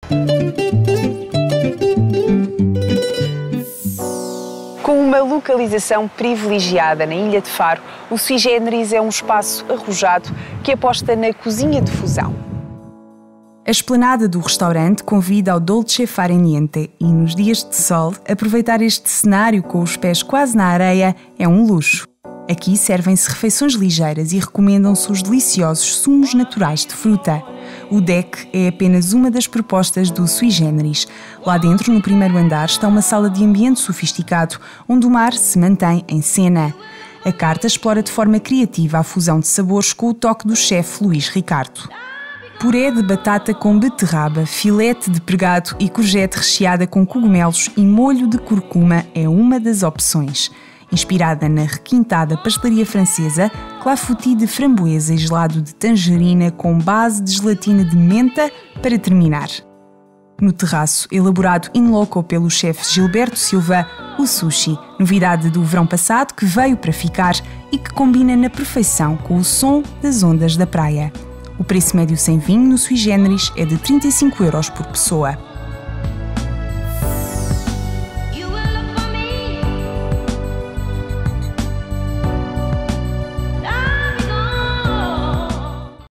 Com uma localização privilegiada na Ilha de Faro, o Sui Generis é um espaço arrojado que aposta na cozinha de fusão. A esplanada do restaurante convida ao dolce fare niente e, nos dias de sol, aproveitar este cenário com os pés quase na areia é um luxo. Aqui servem-se refeições ligeiras e recomendam-se os deliciosos sumos naturais de fruta. O deck é apenas uma das propostas do Sui Generis. Lá dentro, no primeiro andar, está uma sala de ambiente sofisticado, onde o mar se mantém em cena. A carta explora de forma criativa a fusão de sabores com o toque do chefe Luís Ricardo. Puré de batata com beterraba, filete de pregado e courgette recheada com cogumelos e molho de curcuma é uma das opções. Inspirada na requintada pastelaria francesa, clafoutis de framboesa e gelado de tangerina com base de gelatina de menta para terminar. No terraço, elaborado in loco pelo chefe Gilberto Silva, o sushi, novidade do verão passado que veio para ficar e que combina na perfeição com o som das ondas da praia. O preço médio sem vinho no Sui Generis é de 35 € por pessoa.